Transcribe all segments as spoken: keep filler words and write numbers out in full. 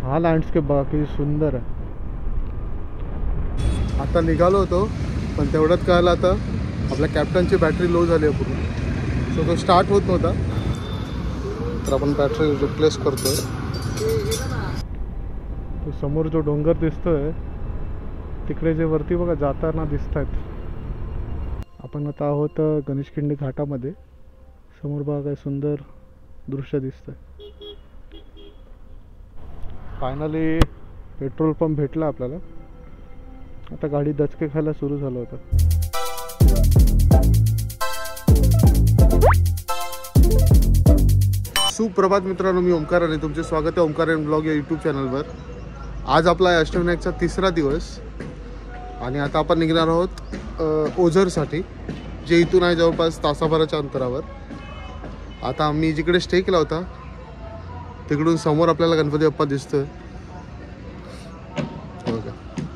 हा लँडस्केप बघा किती सुंदर आहे. आता निघालो होतो पण तेवढ्यात कळलं आता आपल्या कॅप्टनची बॅटरी लो झाली आहे पूर्ण, सो तो स्टार्ट होत नव्हता. तर आपण बॅटरी रिप्लेस करतोय. तो समोर जो डोंगर दिसतोय तिकडे जे वरती बघा जाताना दिसत आहेत. आपण आता आहोत गणेशखिंडी घाटामध्ये. समोर बघा काय सुंदर दृश्य दिसतंय. फायनली पेट्रोल पंप भेटला आपल्याला. आता गाडी दचके खायला सुरू झालं होतं. सुप्रभात मित्रांनो, मी ओमकार आणि तुमचे स्वागत आहे ओमकार ब्लॉग या यूट्यूब चॅनलवर. आज आपला अष्टविनायकचा तिसरा दिवस आणि आता आपण निघणार आहोत ओझरसाठी, जे इथून आहे जवळपास तासाभराच्या अंतरावर. आता आम्ही जिकडे स्टे केला होता तिकडून समोर आपल्याला गणपती बाप्पा दिसतोय बघा.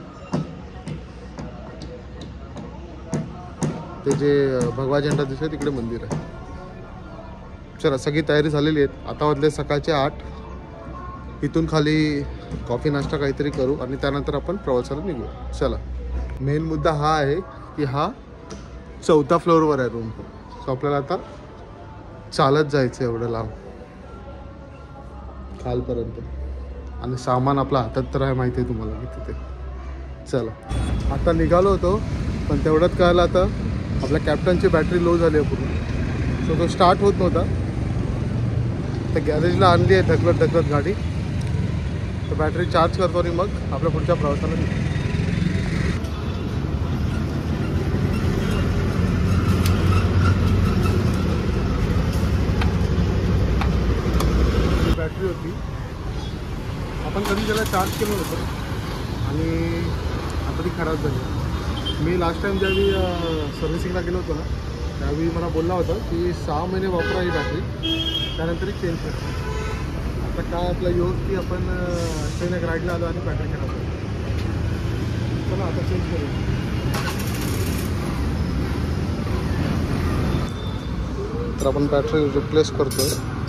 ते जे भगवा झेंडा दिसतोय तिकडे मंदिर आहे. चला, सगळी तयारी झालेली आहे. आता वाजले सकाळचे आठ. इथून खाली कॉफी नाश्ता काहीतरी करू आणि त्यानंतर आपण प्रवासाला निघू. चला, मेन मुद्दा हा आहे की हा चौथ्या फ्लोअरवर आहे रूम. सो आपल्याला आता चालत जायचं एवढं लांब खालपर्यंत, आणि सामान आपला हातात तर आहे, माहिती आहे तुम्हाला की तिथे. चला, आता निघालो होतो पण तेवढ्यात कळलं आता आपल्या कॅप्टनची बॅटरी लो झाली आहे पूर्ण, सो तो स्टार्ट होत नव्हता. तर गॅरेजला आणली आहे ढकलत ढकलत गाडी. तर बॅटरी चार्ज करतो आणि मग आपल्या पुढच्या प्रवासाला निघतो. बॅटरी होती, आपण कधी त्याला चार्ज केलं होतं आणि आता ती खराब झाली. मी लास्ट टाइम ज्यावेळी सर्व्हिसिंगला गेलो होतो ना, त्यावेळी मला बोलला होता की सहा महिने वापरा ही बॅटरी, त्यानंतर एक चेंज करतो. आता काय आपला योग की आपण ट्रेन एक राईडला आलो आणि बॅटरी खराब झाली. चला आता चेंज करू. तर आपण बॅटरी रिप्लेस करतोय.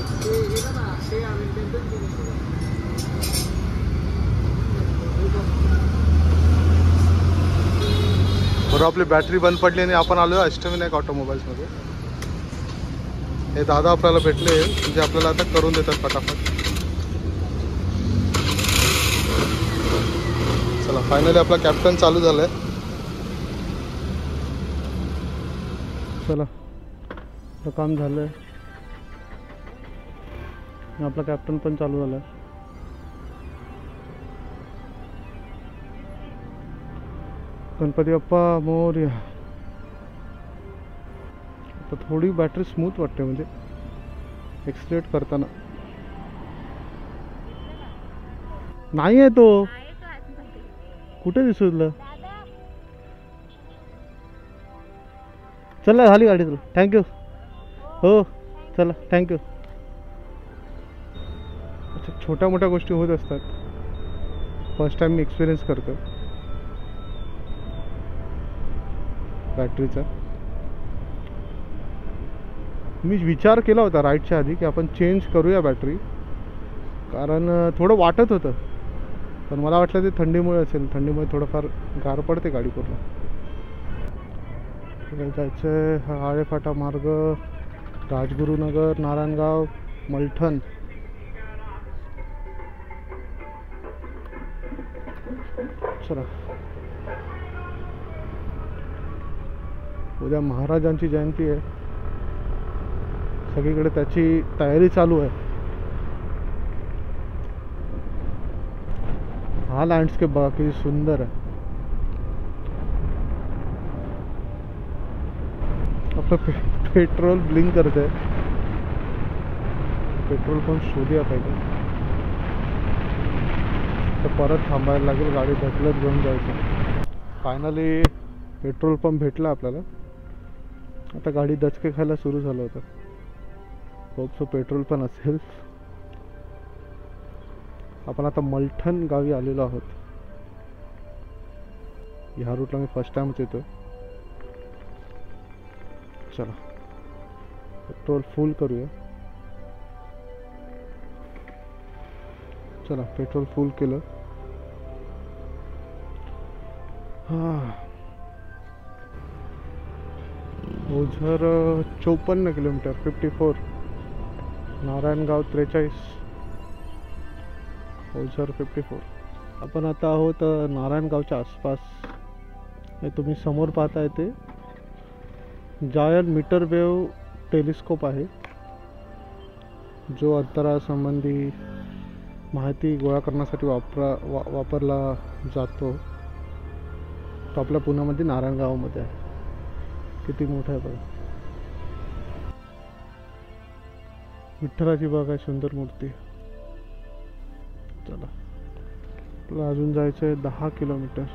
बरं, आपली बॅटरी बंद पडली आणि आपण आलो आहे अष्टविनायक ऑटोमोबाईल्समध्ये. हे दादा आपल्याला भेटले जे आपल्याला आता करून देतात फटाफट. चला, फायनली आपला कॅप्टन चालू झालाय. चला, आपलं काम झालंय. आपला कॅप्टन पण चालू झालाय. गणपती बाप्पा मोरया. आता थोडी बॅटरी स्मूथ वाटते, म्हणजे एक्सलेट करताना. नाही आहे तो, कुठे दिसलं. चला, झाली गाडी तुला. थँक्यू. हो चला, थँक्यू. अच्छा, छोट्या मोठ्या गोष्टी होत असतात. फर्स्ट टाइम मी एक्सपिरियन्स करतो बॅटरीचा. मी विचार केला होता राईडच्या आधी की आपण चेंज करूया बॅटरी, कारण थोडं वाटत होतं. पण मला वाटलं ते थंडीमुळे असेल, थंडीमुळे थोडंफार गार पडते गाडी पूर्ण. जायचं आहे हा आळेफाटा मार्ग, राजगुरुनगर, नारायणगाव, मलठण. चला, उद्या महाराजांची जयंती आहे, सगळीकडे त्याची तयारी चालू आहे. हा लँडस्केप बघा किती सुंदर आहे. आपलं पे पेट्रोल ब्लिंक करत आहे. पेट्रोल पंप शोधूया पाहिजे. तर परत थांबायला लागेल, गाडी ढकलत घेऊन जायचं. फायनली पेट्रोल पंप भेटला आपल्याला. आता गाडी दचके खायला सुरू झालं होतं. होप सो पेट्रोल पण असेल. आपण आता मलठण गावी आलेलो आहोत. ह्या रूटला मी फर्स्ट टाइमच येतोय. चला, पेट्रोल फुल करूया. चला पेट्रोल फुल केलं. हां ओझर चौपन्न किलोमीटर फिफ्टी फोर. नारायणगाव त्रेचाळीस. Ozar fifty four. आपण आता आहोत नारायणगावच्या आसपास. हे तुम्ही समोर पाहताय ते जायंट मीटर वेव्ह टेलिस्कोप आहे, जो अंतराळसंबंधी माहिती गोळा करण्यासाठी वापरा वा वापरला जातो. तो आपल्या पुण्यामध्ये नारायणगावमध्ये आहे. किती मोठा आहे बघा. विठ्ठलाची बघा सुंदर मूर्ती. चला आपल्याला अजून जायचं आहे दहा किलोमीटर.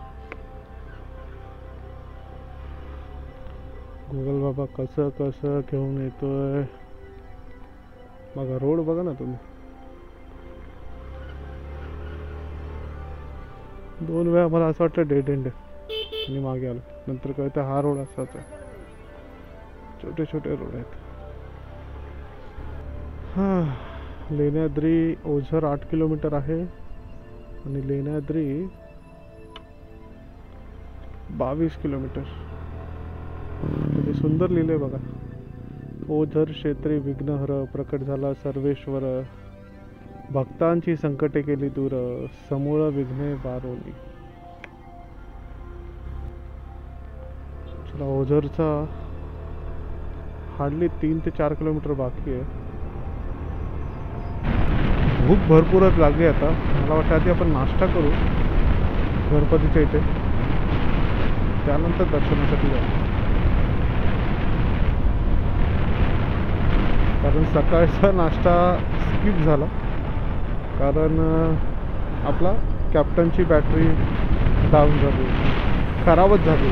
गुगल बाबा कसं कसं घेऊन येतोय बघा. रोड बघा ना तुम्ही. दोन वेळा मला असं वाटतं डेड एंड आणि मागे आलो. नंतर कळतं हा रोड असाच आहे. छोटे छोटे रोड आहेत. हां लेण्याद्री ओझर आठ किलोमीटर आहे आणि लेण्याद्री बावीस किलोमीटर. किती सुंदर लिहिले बघा. ओझर क्षेत्री विघ्नहर प्रकट झाला सर्वेश्वर, भक्तांची संकटे केली दूर, समूळ विघ्ने बारोली. चला ओझरचा हार्डली तीन ते चार किलोमीटर बाकी आहे. भूक भरपूरच लागली आता. मला वाटतं आधी आपण नाश्ता करू गणपतीच्या इथे, त्यानंतर दर्शनासाठी जाऊ. कारण सकाळचा नाश्ता स्किप झाला, कारण आपला कॅप्टनची बॅटरी डाऊन झाली, खराबच झाली.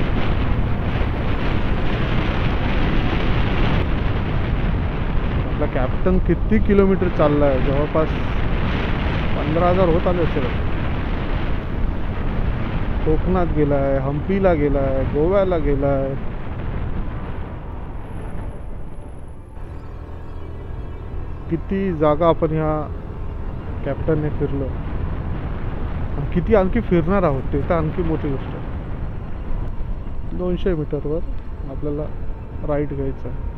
आपला कॅप्टन किती किलोमीटर चालला आहे? जवळपास पंधरा हजार होत आले असेल. कोकणात गेलाय, हम्पीला गेलाय, गोव्याला गेलाय. किती जागा आपण ह्या कॅप्टनने फिरलो. किती आणखी फिरणार आहोत ते तर आणखी मोठी गोष्ट आहे. दोनशे मीटरवर आपल्याला राईट घ्यायचं आहे.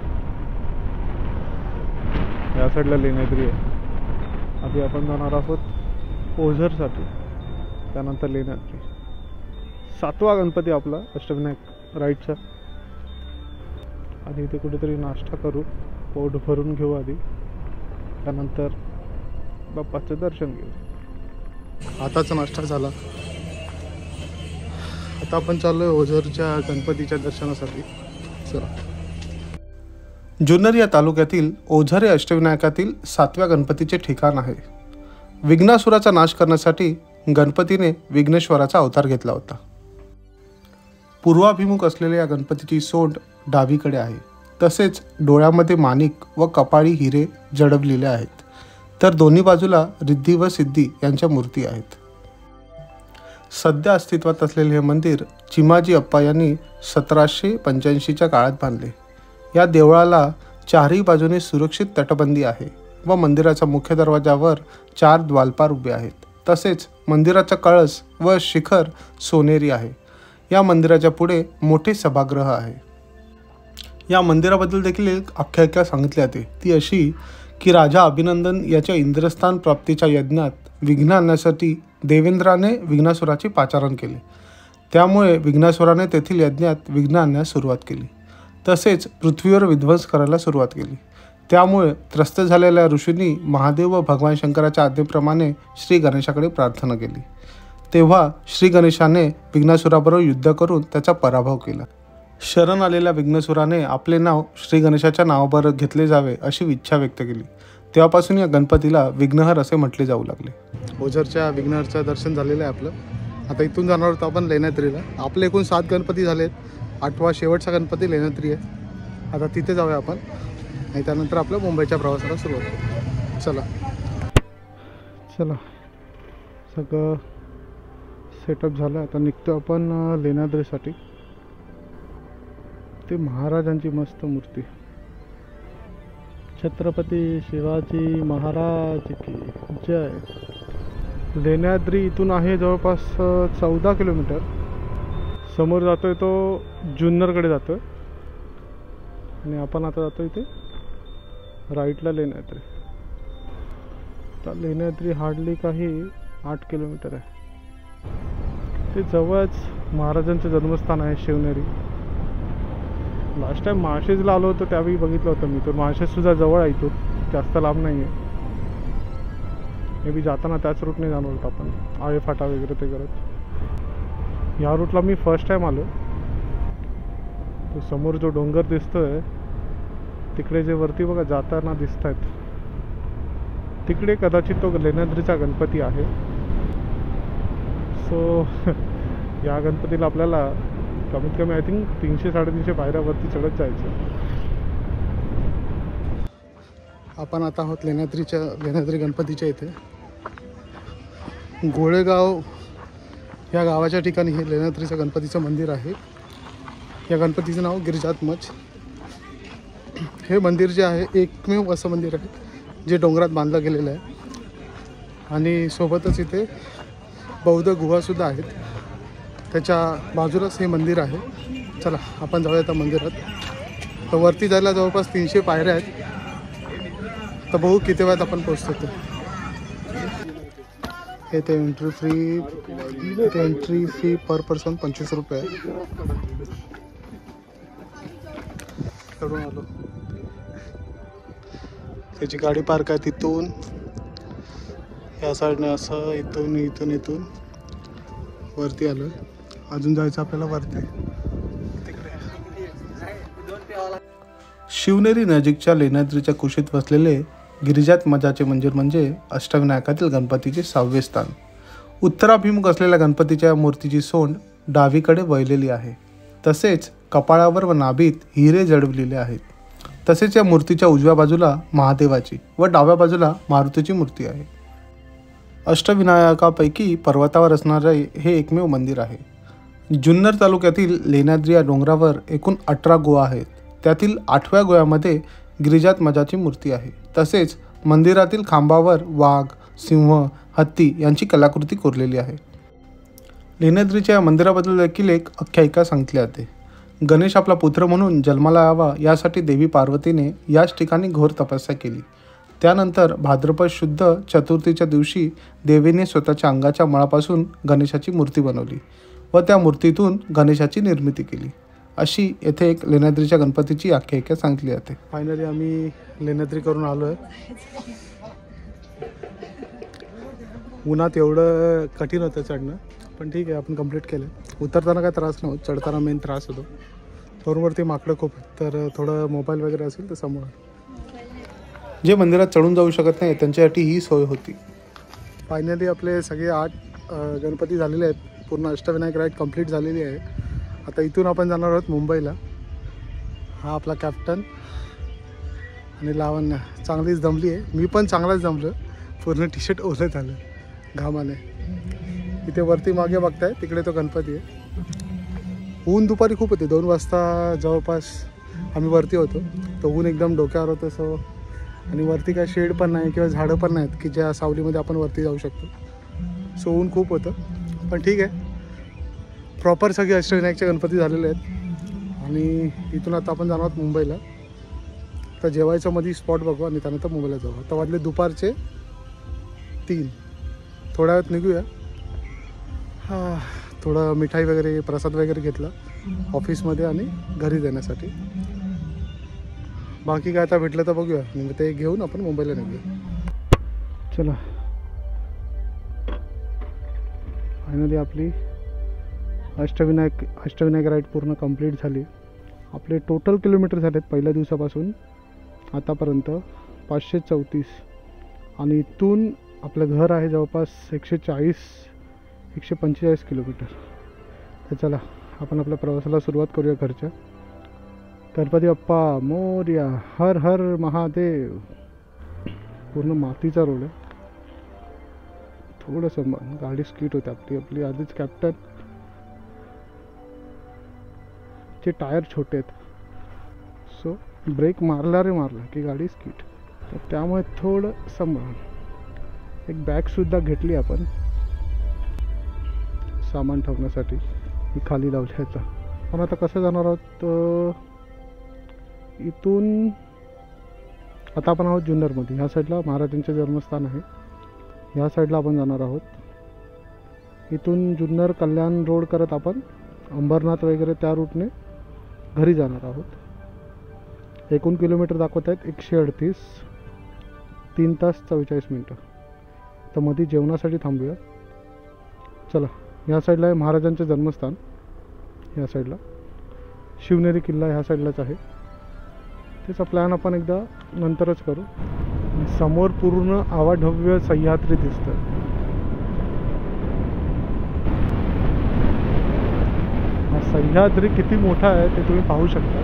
या साईडला लेण्याद्री आहे. आधी आपण जाणार आहोत ओझरसाठी, त्यानंतर लेण्याद्री. सातवा गणपती आपला अष्टविनायक राईटचा. आणि इथे कुठेतरी नाश्ता करू, पोट भरून घेऊ आधी, त्यानंतर बाप्पाचं दर्शन घेऊ. आताचा नाश्ता झाला. आता आपण चाललोय ओझरच्या गणपतीच्या दर्शनासाठी. चला. जुन्नर या तालुक्यातील ओझर हे अष्टविनायकातील सातव्या गणपतीचे ठिकाण आहे. विघ्नासुराचा नाश करण्यासाठी गणपतीने विघ्नेश्वराचा अवतार घेतला होता. पूर्वाभिमुख असलेल्या या गणपतीची सोंड डावीकडे आहे. तसेच डोळ्यामध्ये माणिक व कपाळी हिरे जडवलेले आहेत. तर दोन्ही बाजूला रिद्धी व सिद्धी यांच्या मूर्ती आहेत. सध्या अस्तित्वात असलेले हे मंदिर चिमाजी अप्पा यांनी सतराशे पंच्याऐंशीच्या काळात बांधले. या देवळाला चारही बाजूने सुरक्षित तटबंदी आहे व मंदिराच्या मुख्य दरवाजावर चार द्वारपाल उभे आहेत. तसेच मंदिराचा कळस व शिखर सोनेरी आहे. या मंदिराच्या पुढे मोठे सभागृह आहे. या मंदिराबद्दल देखील एक आख्यायिका सांगितली जाते. ती अशी की राजा अभिनंदन याच्या इंद्रस्थान प्राप्तीच्या यज्ञात विघ्न आणण्यासाठी देवेंद्राने विघ्नासुराचे पाचारण केले. त्यामुळे विघ्नासुराने तेथील यज्ञात विघ्न आणण्यास सुरुवात केली. तसेच पृथ्वीवर विध्वंस करायला सुरुवात केली. त्यामुळे त्रस्त झालेल्या ऋषींनी महादेव व भगवान शंकराच्या आज्ञेप्रमाणे श्री गणेशाकडे प्रार्थना केली. तेव्हा श्री गणेशाने विघ्नासुराबरोबर युद्ध करून त्याचा पराभव केला. शरण आलेल्या विघ्नसुराने आपले नाव श्री गणेशाच्या नावाबरोबर घेतले जावे अशी इच्छा व्यक्त केली. तेव्हापासून या गणपतीला विघ्नहर असे म्हटले जाऊ लागले. ओझरच्या विघ्नहरचं दर्शन झालेलं आहे आपलं. आता इथून जाणार होतो आपण लेण्याद्रीला. आपले एकूण सात गणपती झालेत. आठवा शेवटचा गणपती लेण्याद्री आहे. आता तिथे जाऊया आपण आणि त्यानंतर आपल्या मुंबईच्या प्रवासाला सुरुवात करू. चला चला सगळं सेटअप झालं. आता निघतो आपण लेण्याद्रीसाठी. ते महाराजांची मस्त मूर्ती. छत्रपती शिवाजी महाराज की जय. लेण्याद्री इथून आहे जवळपास चौदा किलोमीटर. समोर जातोय तो जुन्नरकडे जातोय आणि आपण आता जातो इथे राईटला लेण्याद्री. तर लेण्याद्री हार्डली काही आठ किलोमीटर आहे. ते जवळच महाराजांचं जन्मस्थान आहे शिवनेरी. लास्ट टाइम माळशेजला आलो होतो त्यावेळी बघितलं होतं मी. तर माळशेजसुद्धा जवळ आहे इथून, जास्त लांब नाही आहे. मे बी जाताना त्याच रूटने जाणार होतो आपण, आळे फाटा वगैरे ते करत. या रूटला मी फर्स्ट टाइम आलो. तो समोर जो डोंगर दिसतोय तिकडे जे वरती बघा जाताना दिसत आहेत, तिकडे कदाचित तो लेण्याद्रीचा गणपती आहे. सो या गणपतीला आपल्याला कमीत कमी आय थिंक तीनशे साडेतीनशे पायऱ्यावरती चढत जायचं. आपण आता आहोत लेण्याद्रीच्या लेण्याद्री गणपतीच्या इथे. गोळेगाव या गावाच्या ठिकाणी हे लेण्याद्रीचं गणपतीचं मंदिर आहे. या गणपतीचं नाव गिरिजात्मज. हे मंदिर जे आहे एकमेव असं मंदिर आहे जे डोंगरात बांधलं गेलेलं आहे आणि सोबतच इथे बौद्ध गुहासुद्धा आहेत. त्याच्या बाजूलाच हे मंदिर आहे. चला आपण जाऊया त्या मंदिरात. तर वरती जायला जवळपास तीनशे पायऱ्या आहेत. तर बघू किती वेळात आपण पोहोचतो. ते हे ते एंट्री फ्री इथे एंट्री फी पर पर्सन पंचवीस रुपये आहे. चढून आलो. त्याची गाडी पार्क आहे तिथून या साईडने असं इथून इथून इथून वरती आलो. अजून जायचं आपल्याला वरती. शिवनेरी नजीकच्या लेण्याद्रीच्या कुशीत वसलेले गिरिजात्मजाचे मंदिर म्हणजे अष्टविनायकातील गणपतीचे सहावे स्थान. उत्तराभिमुख असलेल्या गणपतीच्या मूर्तीची सोंड डावीकडे वळलेली आहे. तसेच कपाळावर व नाभीत हिरे जडवलेले आहेत. तसेच या मूर्तीच्या उजव्या बाजूला महादेवाची व डाव्या बाजूला मारुतीची मूर्ती आहे. अष्टविनायकापैकी पर्वतावर असणारे हे एकमेव मंदिर आहे. जुन्नर तालुक्यातील लेण्याद्री या डोंगरावर एकूण अठरा गुहा आहेत. त्यातील आठव्या गुह्यामध्ये गिरिजात्मजाची मूर्ती आहे. तसेच मंदिरातील खांबावर वाघ, सिंह, हत्ती यांची कलाकृती कोरलेली आहे. लेण्याद्रीच्या या मंदिराबद्दल देखील एक आख्यायिका सांगितली जाते. गणेश आपला पुत्र म्हणून जन्माला यावा यासाठी देवी पार्वतीने याच ठिकाणी घोर तपस्या केली. त्यानंतर भाद्रपद शुद्ध चतुर्थीच्या दिवशी देवीने स्वतःच्या अंगाच्या मळापासून गणेशाची मूर्ती बनवली व त्या मूर्तीतून गणेशाची निर्मिती केली. अशी येथे एक लेण्याद्रीच्या गणपतीची आख्यायिका सांगितली जाते. फायनली आम्ही लेण्याद्री करून आलो आहे. उन्हात एवढं कठीण होतं चढणं, पण ठीक आहे आपण कंप्लीट केलं. उतरताना काय त्रास नव्हता, चढताना मेन त्रास होतो. बरोबरती माकडं खूप, तर थोडं मोबाईल वगैरे असेल तर समोर. जे मंदिरात चढून जाऊ शकत नाही त्यांच्यासाठी ही सोय होती. फायनली आपले सगळे आठ गणपती झालेले आहेत. पूर्ण अष्टविनायक राईड कंप्लीट झालेली आहे. आता इथून आपण जाणार आहोत मुंबईला. हा आपला कॅप्टन आणि लावण्य चांगलीच दमली आहे. मी पण चांगलाच दमलो. पूर्ण टी शर्ट ओलं झालं घामाने. इथे वरती मागे बघताय तिकडे तो गणपती आहे. ऊन दुपारी खूप होते. दोन वाजता जवळपास आम्ही वरती होतो. तर ऊन एकदम डोक्यावर होतं. सो आणि वरती काय शेड पण नाही किंवा झाडं पण नाहीत की ज्या सावलीमध्ये आपण वरती जाऊ शकतो. सो ऊन खूप होतं, पण ठीक आहे. प्रॉपर सगळे अष्टविनायकचे गणपती झालेले आहेत आणि इथून आता आपण जाणार आहोत मुंबईला. तर जेवायचं मध्ये स्पॉट बघू आणि त्यानंतर मुंबईला जाऊ. आता वाजले दुपारचे तीन. थोड्या वेळात निघूया. हां, थोडं मिठाई वगैरे प्रसाद वगैरे घेतला ऑफिसमध्ये आणि घरी देण्यासाठी. बाकी काय आता भेटलं तर बघूया. म्हणजे ते घेऊन आपण मुंबईला निघूया. चला फायनली आपली अष्टविनायक अष्टविनायक राईड पूर्ण कंप्लीट झाली. आपले टोटल किलोमीटर झालेत पहिल्या दिवसापासून आतापर्यंत पाचशे चौतीस. आणि इथून आपलं घर आहे जवळपास एकशे चाळीस एकशे पंचेचाळीस किलोमीटर. तर चला आपण आपल्या प्रवासाला सुरुवात करूया घरच्या. गणपती बाप्पा मोरया, हर हर महादेव. पूर्ण मातीचा रोड आहे. थोडंसं गाडी स्कीट होते आपली आपली आधीच कॅप्टन चे टायर छोटे आहेत. सो ब्रेक मारला रे मारला की गाडी स्कीट. तर त्यामुळे थोडं सांभाळून. एक बॅगसुद्धा घेतली आपण सामान ठेवण्यासाठी ही खाली लावली आहेत. पण आता कसं जाणार आहोत तर इथून आता आपण आहोत जुन्नरमध्ये. ह्या साईडला महाराजांचे जन्मस्थान आहे, ह्या साईडला आपण जाणार आहोत. इथून जुन्नर कल्याण रोड करत आपण अंबरनाथ वगैरे त्या रूटने घरी जाणार आहोत. एकूण किलोमीटर दाखवत आहेत एकशे अडतीस, तीन तास चव्वेचाळीस मिनटं. तर मध्ये जेवणासाठी थांबूया. चला, ह्या साईडला आहे महाराजांचे जन्मस्थान, ह्या साईडला शिवनेरी किल्ला ह्या साईडलाच आहे. त्याचा प्लॅन आपण एकदा नंतरच करू. समोर पूर्ण आवाढव्य सह्याद्री दिसतं. हा सह्याद्री किती मोठा आहे ते तुम्ही पाहू शकता.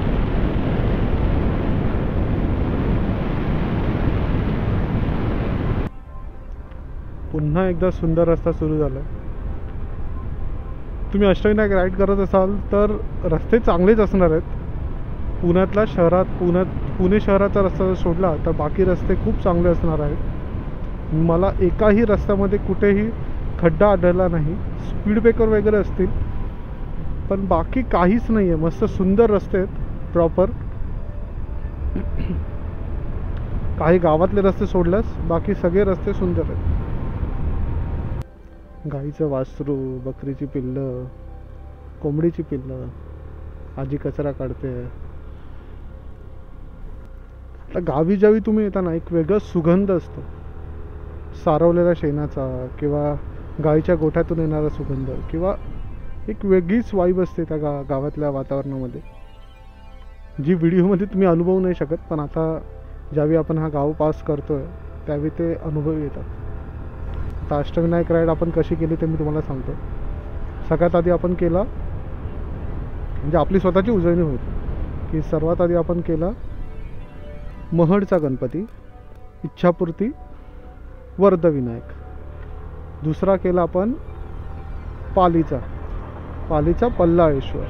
पुन्हा एकदा सुंदर रस्ता सुरू झाला. तुम्ही अष्टविनायक राईड करत असाल तर रस्ते चांगलेच असणार आहेत. पुण्यातला शहरात पुण्यात पुणे शहराचा रस्ता जर सोडला तर बाकी रस्ते खूप चांगले असणार आहेत. मला एकाही रस्त्यामध्ये कुठेही खड्डा आढळला नाही. स्पीड ब्रेकर वगैरे असतील पण बाकी काहीच नाही आहे. मस्त सुंदर रस्ते आहेत प्रॉपर. काही गावातले रस्ते सोडल्यास बाकी सगळे रस्ते सुंदर आहेत. गाईचं वासरू, बकरीची पिल्लं, कोंबडीची पिल्लं, आजी कचरा काढते. आता गावी ज्यावेळी तुम्ही येता ना एक वेगळा सुगंध असतो सारवलेल्या शेणाचा किंवा गाईच्या गोठ्यातून येणारा सुगंध किंवा एक वेगळीच वाईब असते त्या गा गावातल्या वातावरणामध्ये, जी व्हिडिओमध्ये तुम्ही अनुभवू नाही शकत. पण आता ज्यावेळी आपण हा गाव पास करतो आहे त्यावेळी ते अनुभव येतात. आता अष्टविनायक राईड आपण कशी केली ते मी तुम्हाला सांगतो. सगळ्यात आधी आपण केला म्हणजे आपली स्वतःची उजळणी होती की सर्वात आधी आपण केला महडचा गणपती, इच्छापूर्ती, वर्धविनायक. दुसरा केला आपण पालीचा पालीचा पल्लाळेश्वर.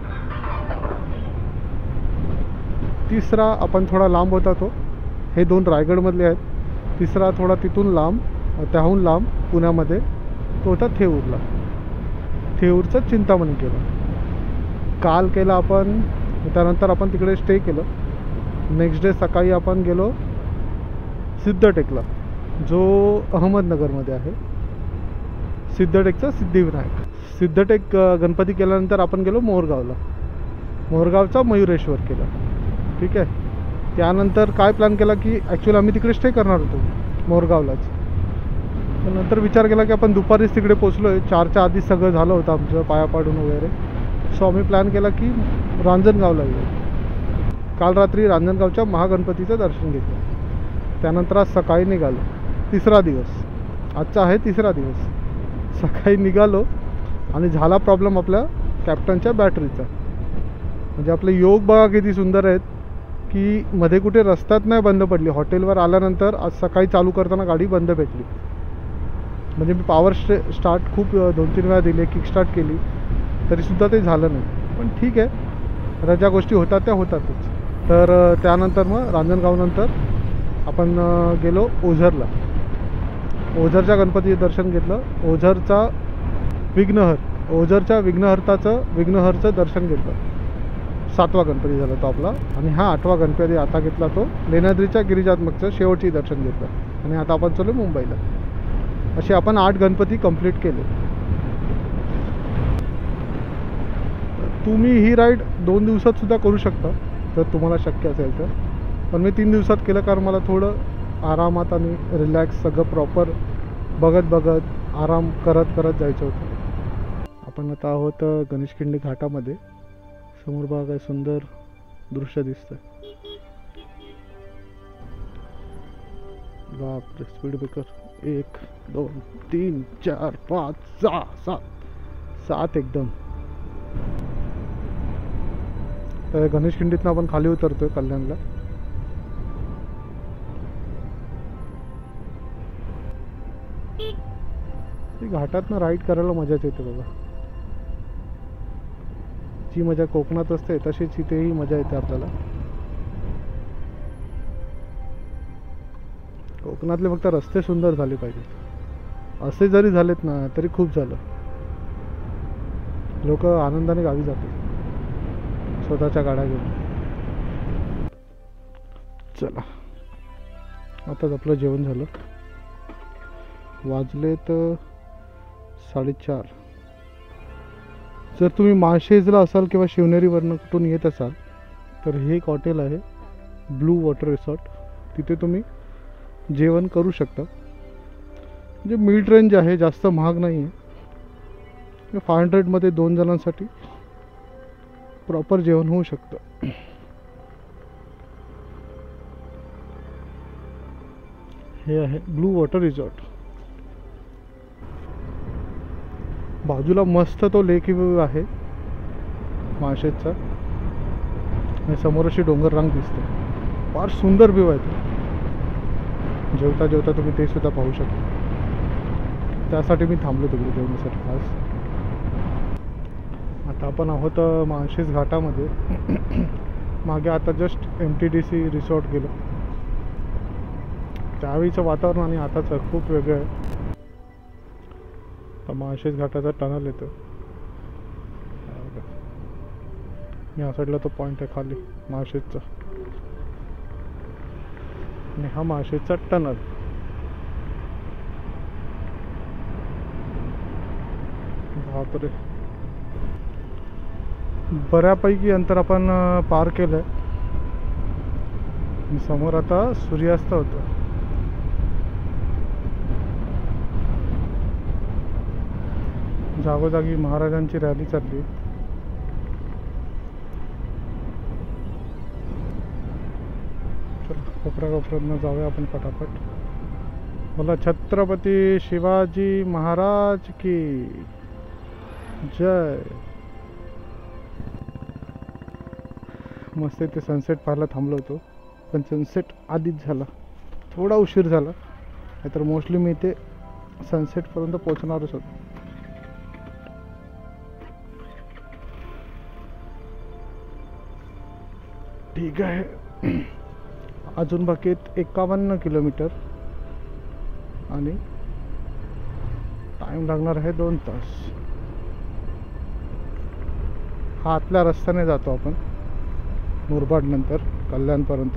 तिसरा आपण थोडा लांब होता तो, हे दोन रायगडमधले आहेत. तिसरा थोडा तिथून लांब, त्याहून लांब पुण्यामध्ये, तो होता थेऊरला. थेऊरचं चिंतामणी केलं. काल केलं आपण. त्यानंतर आपण तिकडे स्टे केलं. नेक्स्ट डे सकाळी आपण गेलो सिद्धटेकला, जो अहमदनगरमध्ये आहे. सिद्धटेकचा सिद्धिविनायक. सिद्धटेक गणपती केल्यानंतर आपण गेलो मोरगावला. मोरगावचा मयुरेश्वर केला. ठीक आहे. त्यानंतर काय प्लॅन केला की ॲक्च्युअली आम्ही तिकडे स्टे करणार होतो मोरगावलाच. नंतर विचार केला की आपण दुपारीच तिकडे पोचलो आहे. चारच्या आधी सगळं झालं होतं आमचं पाया पाडून वगैरे. सो आम्ही प्लॅन केला की रांजणगावला येऊ. काल रात्री रांजणगावच्या महागणपतीचं दर्शन घेतलं. त्यानंतर आज सकाळी निघालो. तिसरा दिवस आजचा आहे, तिसरा दिवस. सकाळी निघालो आणि झाला प्रॉब्लेम आपल्या कॅप्टनच्या बॅटरीचा. म्हणजे आपले योग बघा किती सुंदर आहेत की मध्ये कुठे रस्त्यात नाही बंद पडली. हॉटेलवर आल्यानंतर आज सकाळी चालू करताना गाडी बंद भेटली. म्हणजे मी पॉवर स्टे स्टार्ट खूप दोन तीन वेळा दिले, किक स्टार्ट केली, तरीसुद्धा ते झालं नाही. पण ठीक आहे, आता ज्या गोष्टी होतात त्या होतातच. तर त्यानंतर मग रांजणगावनंतर आपण गेलो ओझरला. ओझरच्या गणपतीचं दर्शन घेतलं. ओझरचा विघ्नहर ओझरच्या विघ्नहर्ताचं विघ्नहरचं दर्शन घेतलं. सातवा गणपती झाला तो आपला. आणि हा आठवा गणपती आता घेतला तो लेण्याद्रीच्या गिरिजात्मकचं शेवटची दर्शन घेतलं. आणि आता आपण चालू मुंबईला. असे आपण आठ गणपती कंप्लीट केले. तुम्ही ही राईड दोन दिवसात सुद्धा करू शकता जर तुम्हाला शक्य असेल तर. पण मी तीन दिवसात केलं कारण मला थोडं आरामात आणि रिलॅक्स सगळं प्रॉपर बघत बघत आराम करत करत जायचं होतं. आपण आता आहोत गणेशखिंडी घाटामध्ये. समोर बघा काय सुंदर दृश्य दिसतं. बापरे, स्पीड ब्रेकर एक दोन तीन चार पाच सहा सात सात एकदम. तर गणेशखिंडीतनं आपण खाली उतरतोय कल्याणला. घाटातनं राईड करायला मजाच येते बाबा. जी मजा कोकणात असते तशीच इथेही मजा येते आपल्याला. कोकणातले फक्त रस्ते सुंदर झाले पाहिजेत. असे जरी झालेत ना तरी खूप झालं. लोक आनंदाने गावी जातात स्वतःच्या गाड्या घेऊन. चला आताच आपलं जेवण झालं. वाजले तर साडेचार. जर तुम्ही माळशेजला असाल किंवा शिवनेरीवरनं कुठून येत असाल तर हे एक हॉटेल आहे ब्लू वॉटर रिसॉर्ट. तिथे तुम्ही जेवण करू शकता. म्हणजे मिड रेंज आहे, जास्त महाग नाही आहे. फाय हंड्रेडमध्ये दोन जणांसाठी प्रॉपर जेवण होऊ शकतं. हे आहे ब्लू वॉटर रिसॉर्ट. बाजूला मस्त तो लेक व्ह्यू आहे माळशेजचा आणि समोर अशी डोंगर रांग दिसते. फार सुंदर व्ह्यू आहे तो. जेवता जेवता तुम्ही ते सुद्धा पाहू शकता. त्यासाठी मी थांबलो तिकडे जेवण्यासाठी खास. आता आपण आहोत माळशेज घाटामध्ये. मागे आता just M T D C resort गेलो. त्यावेळीचं वातावरण आणि आताचं खूप वेगळं आहे. माळशेज घाटाचा टनल येतो. या साईडला तो पॉईंट आहे खाली माळशेजचा आणि हा माळशेजचा टनल. बापरे, बऱ्यापैकी अंतर आपण पार केलंय. समोर आता सूर्यास्त होतो. जागोजागी महाराजांची रॅली चालली. चला कोपऱ्या कोपऱ्यांना जाऊया आपण पटापट. मला छत्रपती शिवाजी महाराज की जय. मस्त इथे सनसेट पाहायला थांबलो होतो पण सनसेट आधीच झाला. थोडा उशीर झाला नाहीतर मोस्टली मी इथे सनसेटपर्यंत पोहोचणारच होतो. ठीक आहे. अजून बाकी आहेत एकावन्न किलोमीटर आणि टाइम लागणार आहे दोन तास. हा आतल्या रस्त्याने जातो आपण मुरबाड नंतर कल्याणपर्यंत.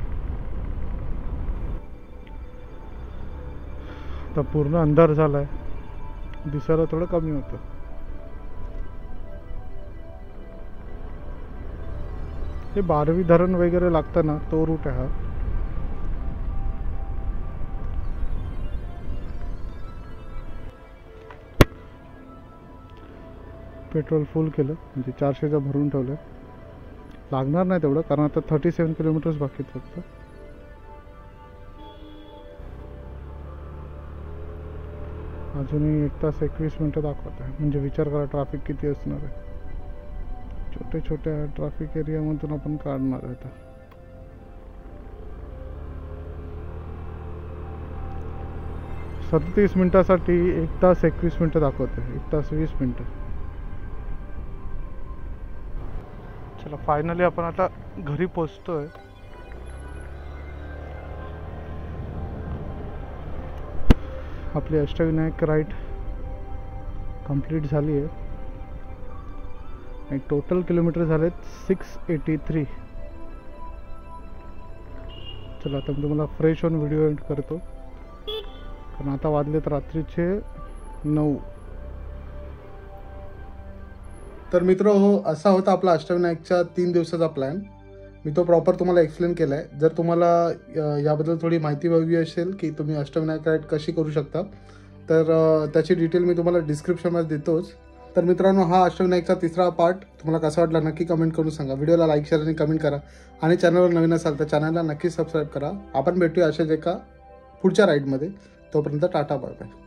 आता पूर्ण अंधार झाला आहे, दिसायला थोडं कमी होतं. हे बारवी धरण वगैरे लागतं ना, तो रूट आहे हा. पेट्रोल फुल केलं म्हणजे चारशेचा भरून ठेवलं. लागणार नाही तेवढं कारण आता थर्टी सेवन किलोमीटर्स बाकी आहेत फक्त. अजूनही एक तास एकवीस मिनटं दाखवत आहे. म्हणजे विचार करा ट्रॅफिक किती असणार आहे. छोट्या छोट्या ट्रॅफिक एरियामधून आपण काढणार आहे. आता सदतीस मिनिटासाठी एक तास एकवीस मिनटं दाखवत आहे. एक तास वीस मिनटं. चला फायनली आपण आता घरी पोचतोय. आपली अष्टविनायक राईड कंप्लीट झाली आहे आणि टोटल किलोमीटर झालेत सिक्स एटी थ्री. चला आता मी तुम्हाला फ्रेश होऊन व्हिडिओ एंड करतो कारण आता वाजलेत रात्रीचे नऊ. तर मित्र हो, असा होता आपला अष्टविनायकच्या तीन दिवसाचा प्लॅन. मी तो प्रॉपर तुम्हाला एक्सप्लेन केला आहे. जर तुम्हाला याबद्दल थोडी माहिती हवी असेल की तुम्ही अष्टविनायक राईड कशी करू शकता तर त्याची डिटेल मी तुम्हाला डिस्क्रिप्शनमध्ये देतोच. तर मित्रांनो, हा अष्टविनायकचा तिसरा पार्ट तुम्हाला कसा वाटला नक्की कमेंट करून सांगा. व्हिडिओला लाईक शेअर आणि कमेंट करा आणि चॅनलवर नवीन असाल तर चॅनलला नक्की सबस्क्राईब करा. आपण भेटूया अशाच एका पुढच्या राईडमध्ये. तोपर्यंत टाटा बाय बाय.